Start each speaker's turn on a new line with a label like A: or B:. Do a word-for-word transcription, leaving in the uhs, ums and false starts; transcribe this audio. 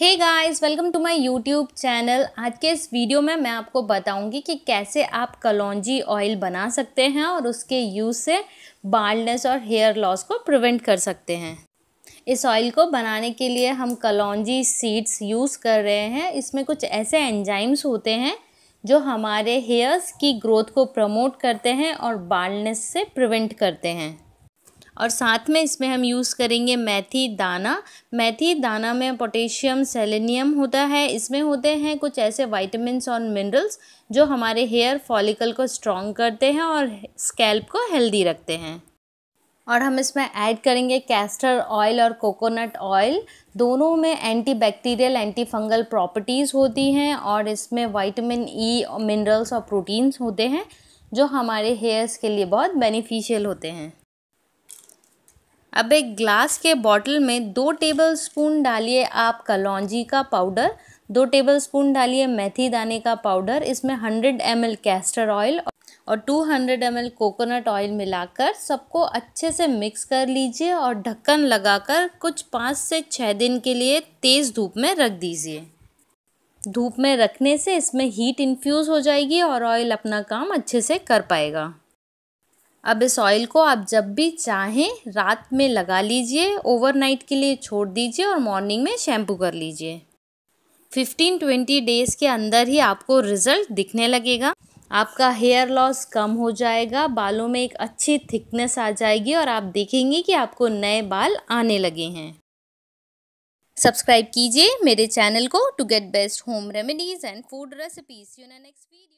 A: Hey guys, welcome to my YouTube channel. आज के इस वीडियो में मैं आपको बताऊंगी कि कैसे आप कलौंजी ऑयल बना सकते हैं और उसके यूज़ से बाल्डनेस और हेयर लॉस को प्रिवेंट कर सकते हैं। इस ऑयल को बनाने के लिए हम कलौंजी सीड्स यूज़ कर रहे हैं। इसमें कुछ ऐसे एंजाइम्स होते हैं जो हमारे हेयर्स की ग्रोथ को प्रमोट करते हैं और बाल्डनेस से प्रिवेंट करते हैं। और साथ में इसमें हम यूज़ करेंगे मेथी दाना। मेथी दाना में पोटेशियम, सेलेनियम होता है। इसमें होते हैं कुछ ऐसे विटामिन्स और मिनरल्स जो हमारे हेयर फॉलिकल को स्ट्रॉन्ग करते हैं और स्कैल्प को हेल्दी रखते हैं। और हम इसमें ऐड करेंगे कैस्टर ऑयल और कोकोनट ऑयल। दोनों में anti bacterial, anti fungal properties होती हैं और इसमें विटामिन ई, मिनरल्स और प्रोटीन्स होते हैं जो हमारे हेयर्स के लिए बहुत बेनिफिशियल होते हैं। अब एक ग्लास के बॉटल में दो टेबलस्पून डालिए आप कलौंजी का पाउडर, दो टेबलस्पून डालिए मेथी दाने का पाउडर। इसमें hundred M L castor oil और two hundred M L coconut oil मिलाकर सबको अच्छे से मिक्स कर लीजिए और ढक्कन लगाकर कुछ पाँच से छः दिन के लिए तेज़ धूप में रख दीजिए। धूप में रखने से इसमें हीट इन्फ्यूज़ हो जाएगी और ऑयल अपना काम अच्छे से कर पाएगा। अब इस ऑयल को आप जब भी चाहें रात में लगा लीजिए, ओवरनाइट के लिए छोड़ दीजिए और मॉर्निंग में शैम्पू कर लीजिए। फिफ्टीन ट्वेंटी डेज़ के अंदर ही आपको रिज़ल्ट दिखने लगेगा। आपका हेयर लॉस कम हो जाएगा, बालों में एक अच्छी थिकनेस आ जाएगी और आप देखेंगे कि आपको नए बाल आने लगे हैं। सब्सक्राइब कीजिए मेरे चैनल को to get best home remedies and food recipes. See you in next video.